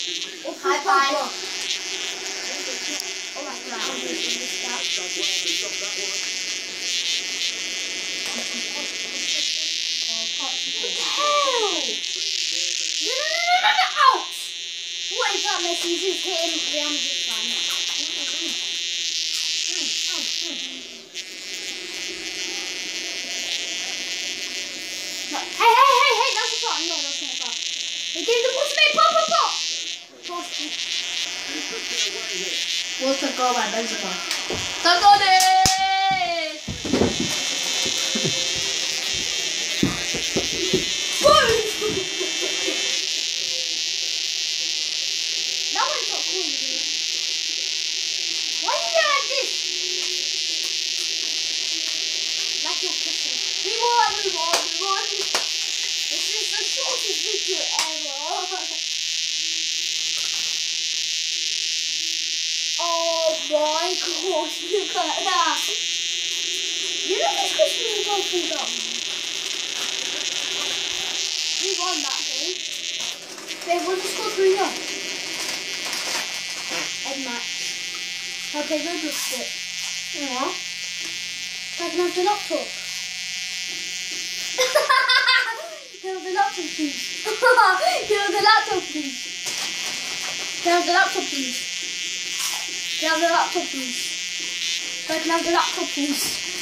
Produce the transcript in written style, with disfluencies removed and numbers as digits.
High five. Oh my god. What the hell? No. Ouch! What is that, Messi? You just hit him Real Madrid fan. No. Hey, that's a shot. No, that's not a shot. They gave the ball to me. Pop. What's the goal by Benzema? Tagone! That one's not cool, is it? Why are you doing like this? Like you're kissing. Move on. This is the shortest video ever. Oh my gosh, look at that. You know this Christmas is going through that. We won that game. Wait, what did you score 3-0? Ed match. I'll play Roblox it. Yeah. So I can have the laptop. Can I have the laptop, please? Can I have the laptop, please? Can I have the laptop, please? Can I have the laptop, please? So I can have the laptop, please?